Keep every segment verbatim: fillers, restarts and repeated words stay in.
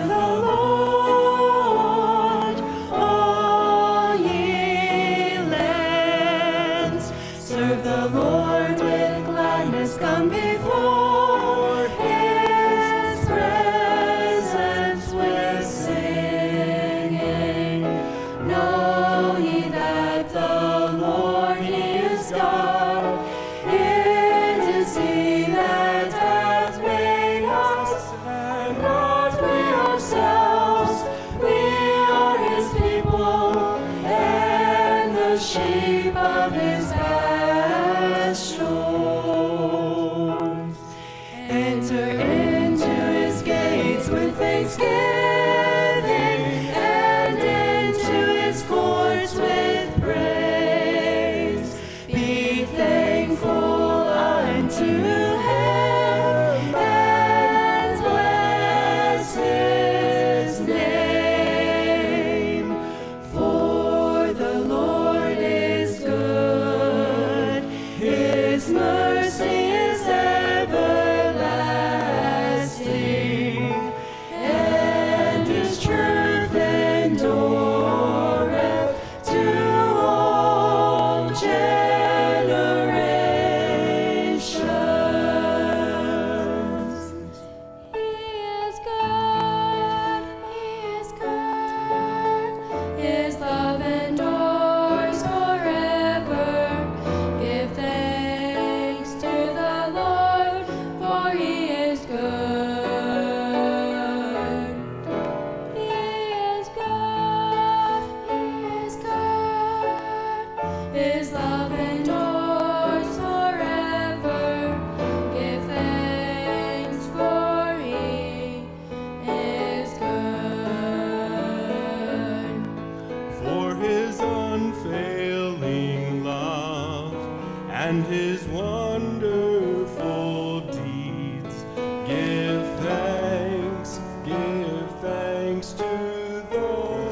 the Lord, all ye lands. Serve the Lord with gladness, come before his presence with singing. Know ye that the Lord, he is God. It is he that hath made us, and not we ourselves. We are his people, and the sheep of his pastures. Enter into his gates with thanksgiving, and into his courts with praise. Be thankful unto him, and bless his name. For the Lord is good, his mercy is everlasting, and his truth endureth to all generations. He is good, he is good, his love endures forever. Give thanks to the Lord, for he is good. He is good, he is good, his love endures forever. Give thanks, for he is good. For his unfailing love and his wonderful deeds. Give thanks, give thanks to the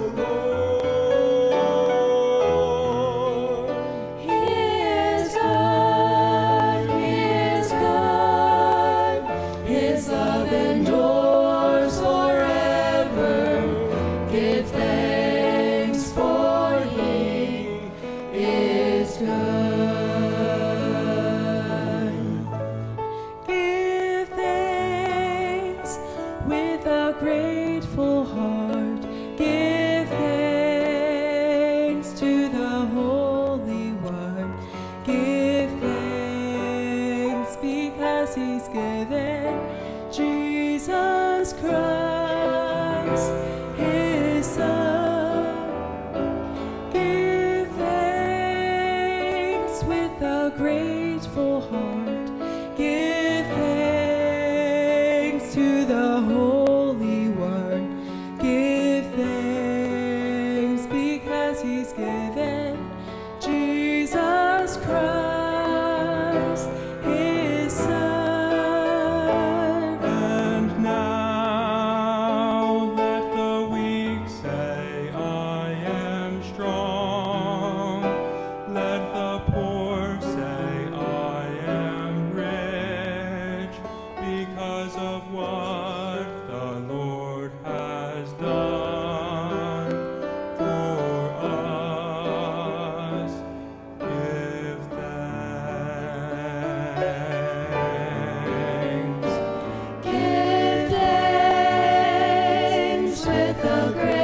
Lord. He is good, he is good, his love endures forever. Give thanks, for he is good. Give thanks with a grateful heart. Give thanks to the Holy One. Give thanks because he's given Jesus Christ, his Son. Give thanks with a grateful heart. Give thanks to the Holy One. Give thanks because he's given Jesus Christ, his Son. And now let the weak say, I am strong. Let the poor say, I am rich, because of what the Lord has done for us. Give thanks. Give thanks with a grateful